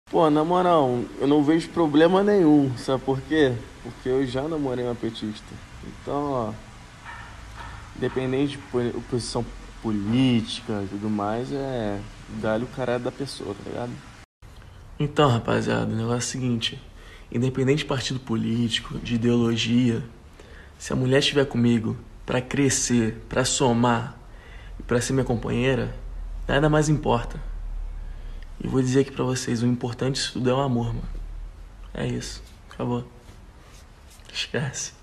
Pô, na moral, eu não vejo problema nenhum, sabe por quê? Porque eu já namorei uma petista. Então, ó, independente de posição política e tudo mais, galho o cara da pessoa, tá ligado? Então, rapaziada, o negócio é o seguinte: independente de partido político, de ideologia, se a mulher estiver comigo pra crescer, pra somar e pra ser minha companheira, nada mais importa. E vou dizer aqui pra vocês, o importante disso tudo é o amor, mano. É isso. Acabou. Esquece.